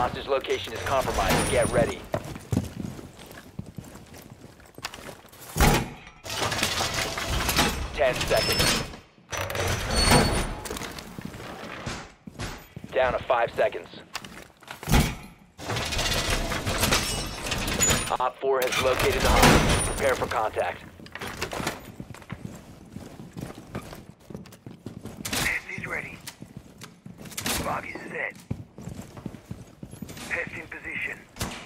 Hostage location is compromised. Get ready. Ten seconds. Down to 5 seconds. Op 4 has located the hostage. Prepare for contact. Test is ready. Bug is set. Test in position.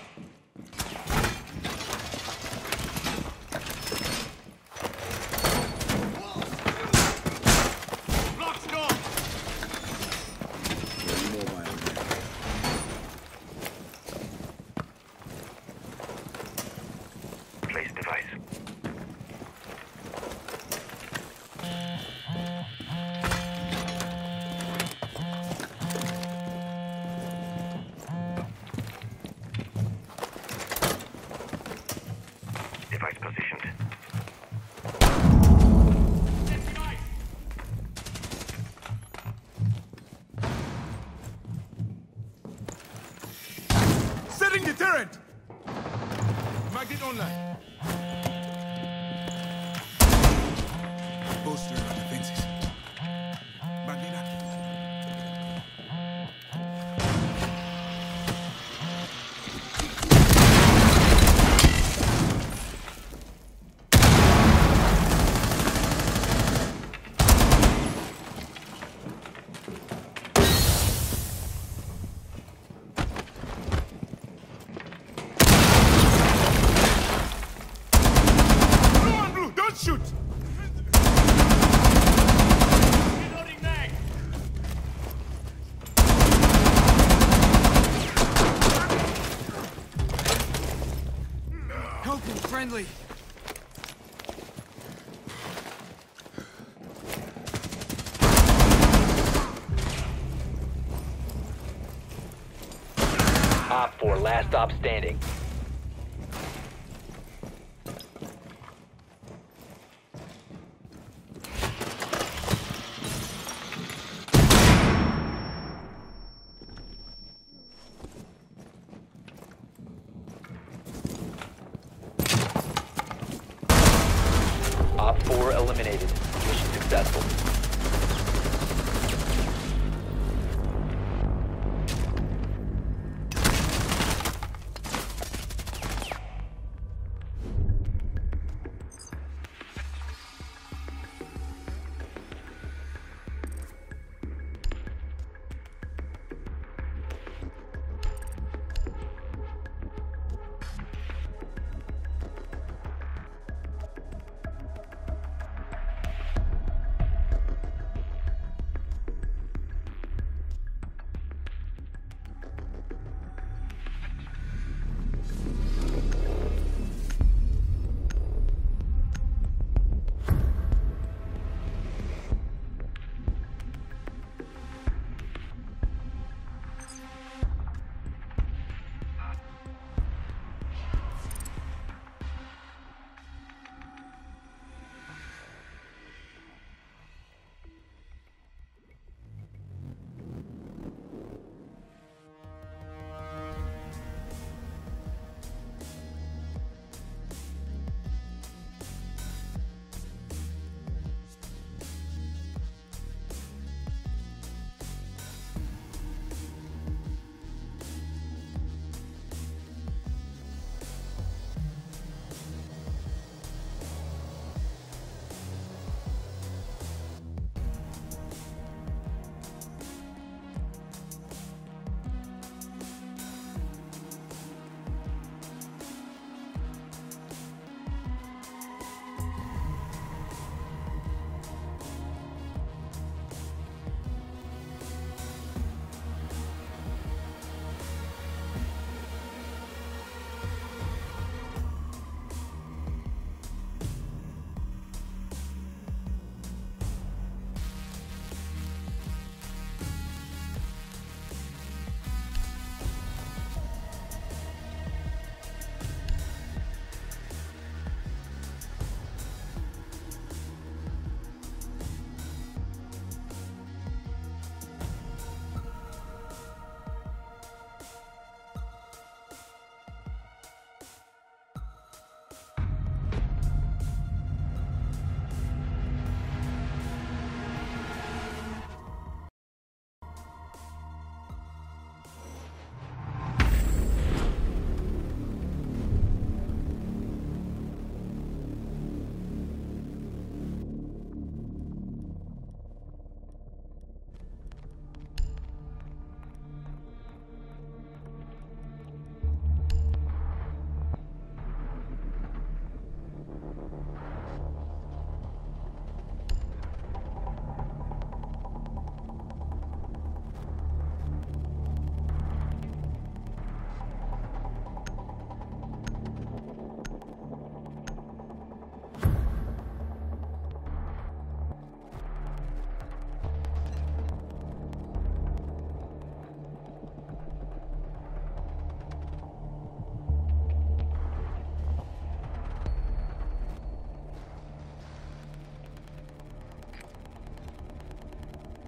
Block's gone. Place device. Device positioned. Setting deterrent. Magnet online. Bolster our defenses. Magnet active. Blue on blue, don't shoot! Reloading mag! Helping friendly. Op 4, last stop standing. Op 4 eliminated. Mission successful.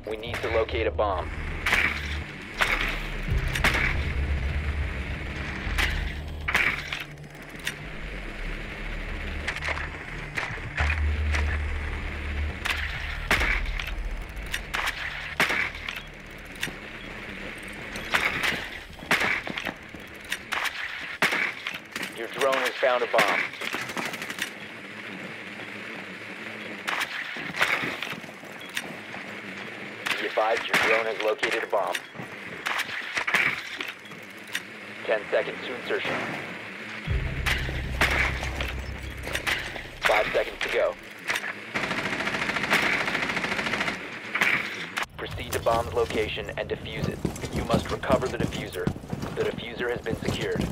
We need to locate a bomb. Your drone has found a bomb. Be advised, your drone has located a bomb. 10 seconds to insertion. 5 seconds to go. Proceed to bomb's location and defuse it. You must recover the diffuser. The diffuser has been secured.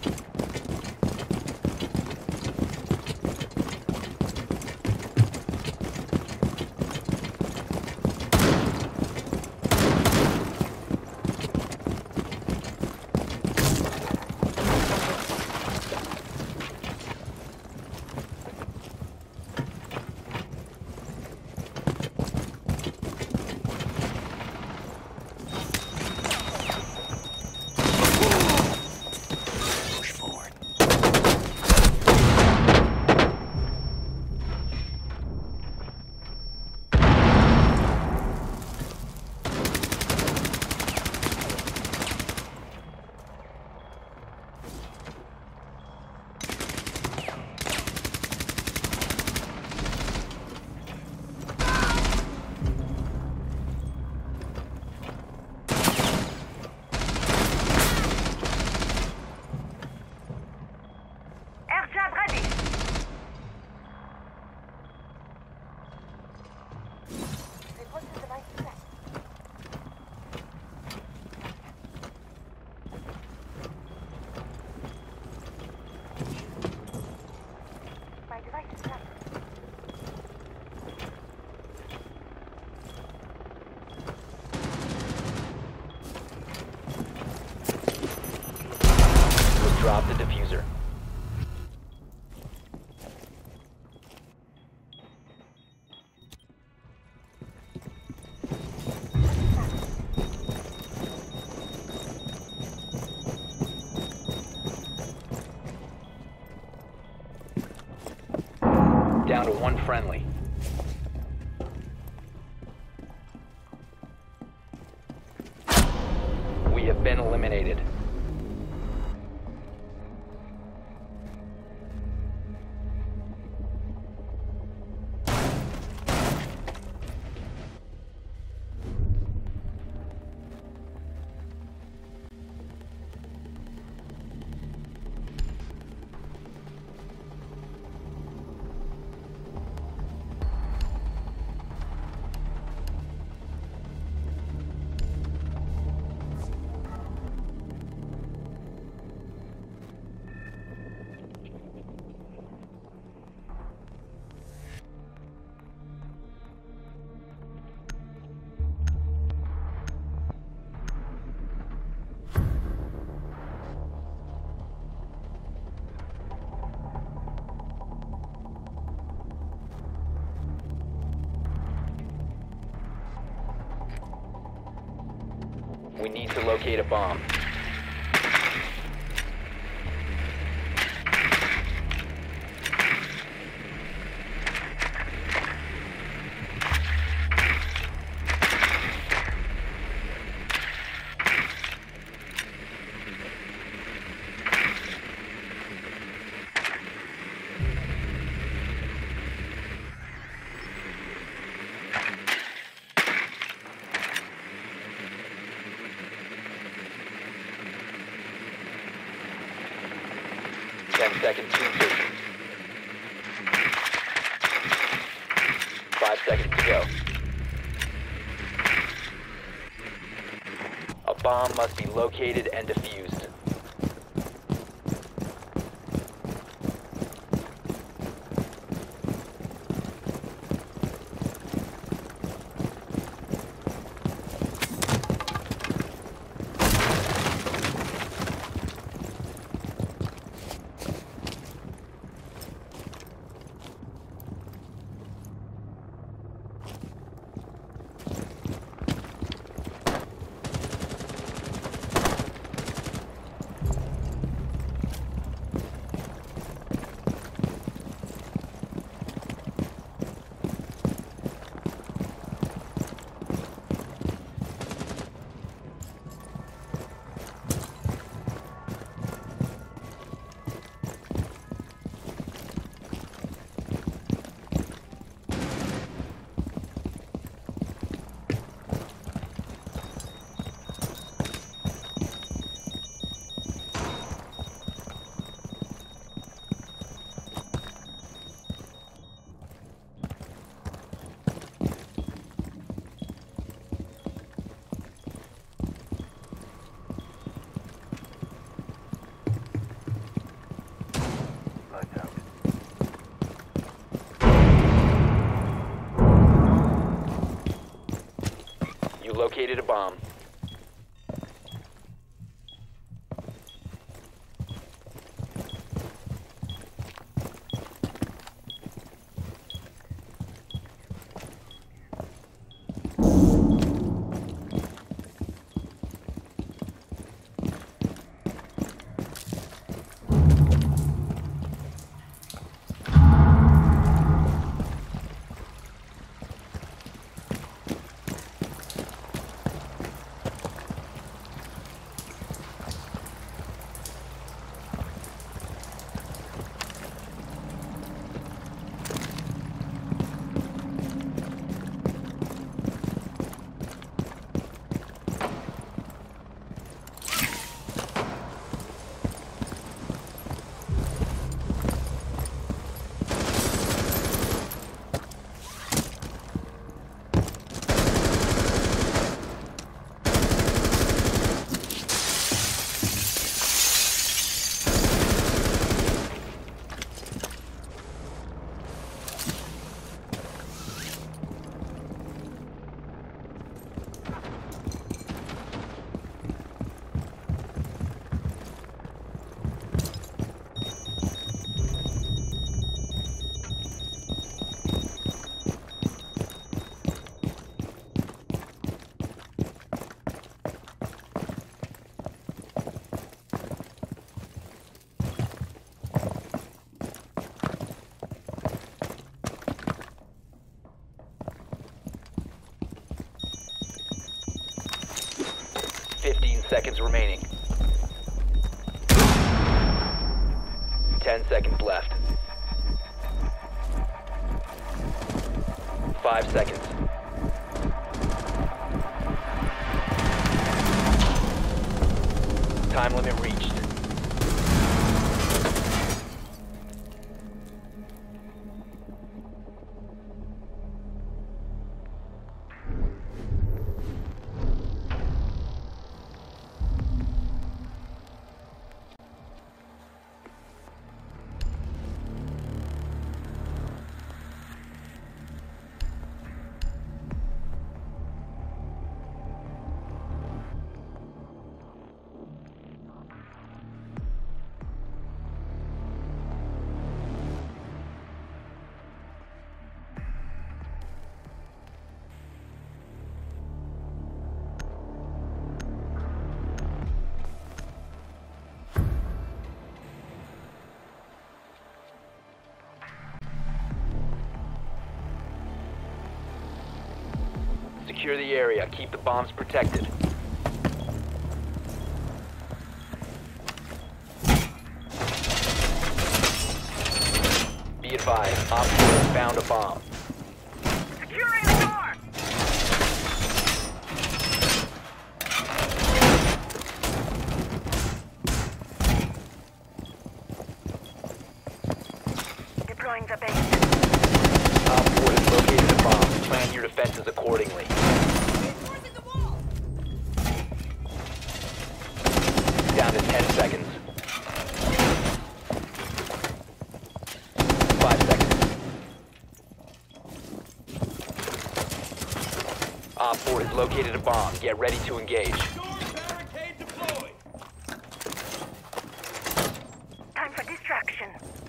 Push forward. Airdrop ready. My device is ready. Drop the diffuser. Down to one friendly. We have been eliminated. We need to locate a bomb. Seconds to insertion. 5 seconds to go. A bomb must be located and defused. located a bomb. Seconds remaining. 10 seconds left. 5 seconds. Time limit reached. Secure the area. Keep the bombs protected. Be advised, Op 4 has found a bomb. Securing the door! Deploying the base. Op 4 has located a bomb. Plan your defenses accordingly. Reinforcing the wall! Down to 10 seconds. 5 seconds. Op 4 has located a bomb. Get ready to engage. Barricade deployed. Time for distraction.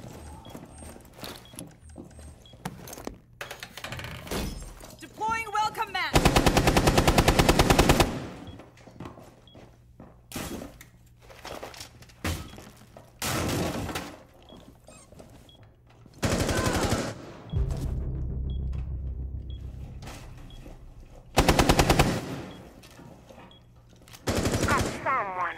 Deploying welcome mat! Got someone.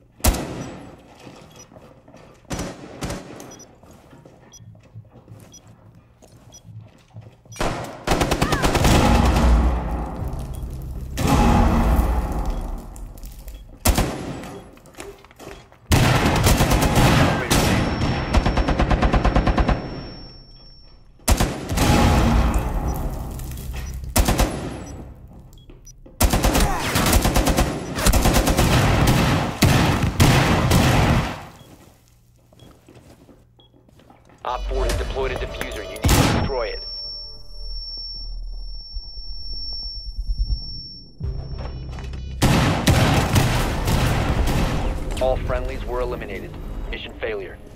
Op 4 has deployed a diffuser. You need to destroy it. friendlies were eliminated. Mission failure.